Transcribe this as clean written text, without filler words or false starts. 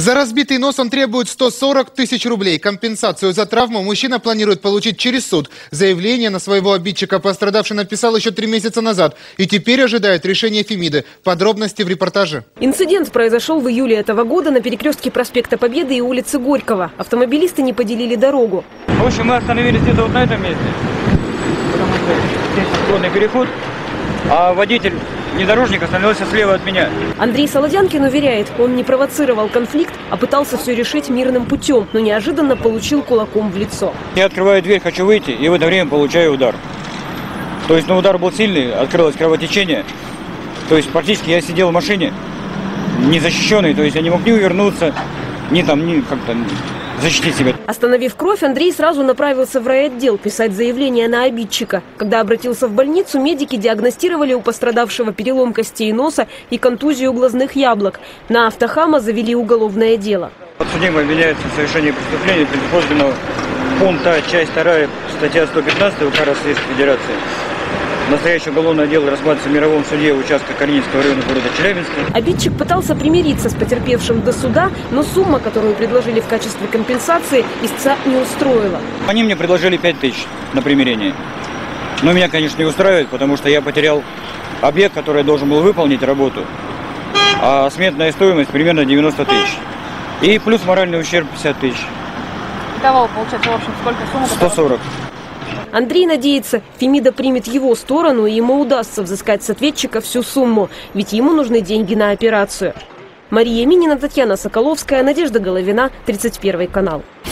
За разбитый нос он требует 140 тысяч рублей. Компенсацию за травму мужчина планирует получить через суд. Заявление на своего обидчика пострадавший написал еще 3 месяца назад. И теперь ожидает решения Фемиды. Подробности в репортаже. Инцидент произошел в июле этого года на перекрестке проспекта Победы и улицы Горького. Автомобилисты не поделили дорогу. В общем, мы остановились где-то вот на этом месте. Потому что здесь пешеходный переход. А водитель внедорожник остановился слева от меня. Андрей Солодянкин уверяет, он не провоцировал конфликт, а пытался все решить мирным путем, но неожиданно получил кулаком в лицо. Я открываю дверь, хочу выйти, и в это время получаю удар. То есть, удар был сильный, открылось кровотечение. То есть, практически я сидел в машине, незащищенный, то есть я не мог ни увернуться, ни как-то защитить себя. Остановив кровь, Андрей сразу направился в райотдел писать заявление на обидчика. Когда обратился в больницу, медики диагностировали у пострадавшего перелом костей носа и контузию глазных яблок. На автохама завели уголовное дело. Подсудимый обвиняется в совершении преступления, предусмотренного пункта часть 2, статья 115 УК Российской Федерации. Настоящее уголовное дело рассматривается в мировом суде участка Корнинского района города Челябинска. Обидчик пытался примириться с потерпевшим до суда, но сумма, которую предложили в качестве компенсации, истца не устроила. Они мне предложили 5000 на примирение. Но меня, конечно, не устраивает, потому что я потерял объект, который я должен был выполнить работу. А сметная стоимость примерно 90 тысяч. И плюс моральный ущерб 50 тысяч. Итого, получается, в общем, сколько сумма? 140. Андрей надеется, Фемида примет его сторону, и ему удастся взыскать с ответчика всю сумму, ведь ему нужны деньги на операцию. Мария Минина, Татьяна Соколовская, Надежда Головина, 31 канал.